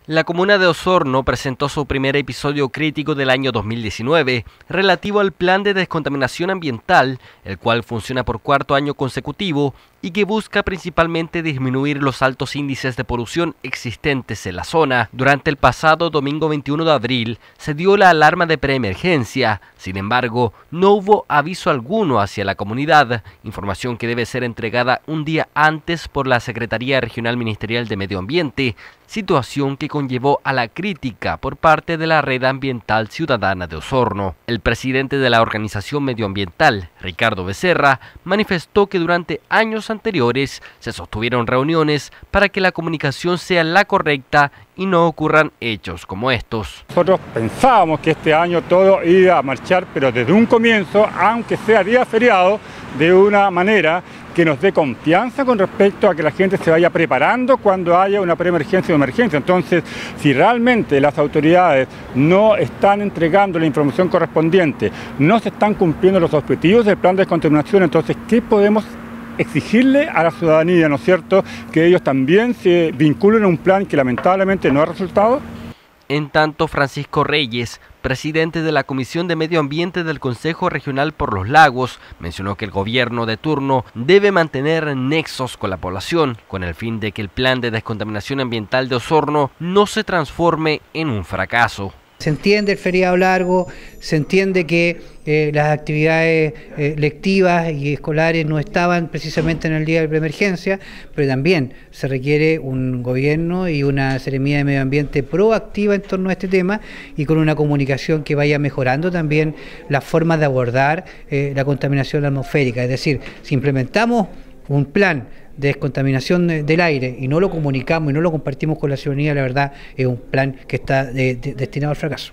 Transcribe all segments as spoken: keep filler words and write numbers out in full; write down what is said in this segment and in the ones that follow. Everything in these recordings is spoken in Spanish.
La comuna de Osorno presentó su primer episodio crítico del año dos mil diecinueve, relativo al plan de descontaminación ambiental, el cual funciona por cuarto año consecutivo y que busca principalmente disminuir los altos índices de polución existentes en la zona. Durante el pasado domingo veintiuno de abril se dio la alarma de preemergencia, sin embargo, no hubo aviso alguno hacia la comunidad, información que debe ser entregada un día antes por la Secretaría Regional Ministerial de Medio Ambiente, situación que conllevó a la crítica por parte de la Red Ambiental Ciudadana de Osorno. El presidente de la organización medioambiental, Ricardo Becerra, manifestó que durante años anteriores se sostuvieron reuniones para que la comunicación sea la correcta y no ocurran hechos como estos. Nosotros pensábamos que este año todo iba a marchar, pero desde un comienzo, aunque sea día feriado, de una manera que nos dé confianza con respecto a que la gente se vaya preparando cuando haya una preemergencia o emergencia. Entonces, si realmente las autoridades no están entregando la información correspondiente, no se están cumpliendo los objetivos del plan de descontaminación, entonces, ¿qué podemos exigirle a la ciudadanía, ¿no es cierto?, que ellos también se vinculen a un plan que lamentablemente no ha resultado? En tanto, Francisco Reyes, presidente de la Comisión de Medio Ambiente del Consejo Regional por los Lagos, mencionó que el gobierno de turno debe mantener nexos con la población, con el fin de que el plan de descontaminación ambiental de Osorno no se transforme en un fracaso. Se entiende el feriado largo, se entiende que eh, las actividades eh, lectivas y escolares no estaban precisamente en el día de preemergencia, pero también se requiere un gobierno y una Seremía de Medio Ambiente proactiva en torno a este tema y con una comunicación que vaya mejorando también las formas de abordar eh, la contaminación atmosférica. Es decir, si implementamos un plan de descontaminación del aire y no lo comunicamos y no lo compartimos con la ciudadanía, la verdad es un plan que está de, de, destinado al fracaso.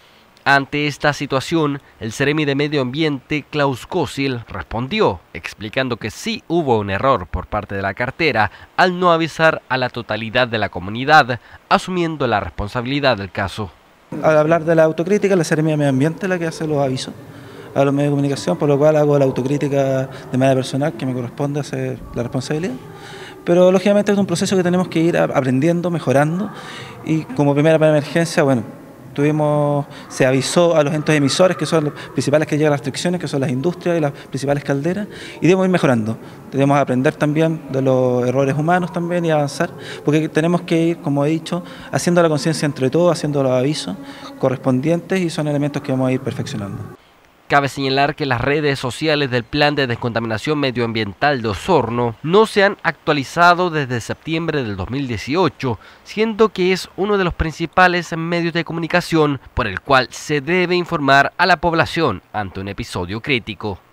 Ante esta situación, el Seremi de Medio Ambiente, Klaus Kosil, respondió, explicando que sí hubo un error por parte de la cartera al no avisar a la totalidad de la comunidad, asumiendo la responsabilidad del caso. Al hablar de la autocrítica, la Seremi de Medio Ambiente es la que hace los avisos a los medios de comunicación, por lo cual hago la autocrítica de manera personal, que me corresponde hacer la responsabilidad. Pero lógicamente es un proceso que tenemos que ir aprendiendo, mejorando, y como primera emergencia, bueno, tuvimos, se avisó a los entes emisores, que son los principales que llegan las restricciones, que son las industrias y las principales calderas, y debemos ir mejorando. Debemos aprender también de los errores humanos también y avanzar, porque tenemos que ir, como he dicho, haciendo la conciencia entre todos, haciendo los avisos correspondientes, y son elementos que vamos a ir perfeccionando. Cabe señalar que las redes sociales del Plan de Descontaminación Medioambiental de Osorno no se han actualizado desde septiembre del dos mil dieciocho, siendo que es uno de los principales medios de comunicación por el cual se debe informar a la población ante un episodio crítico.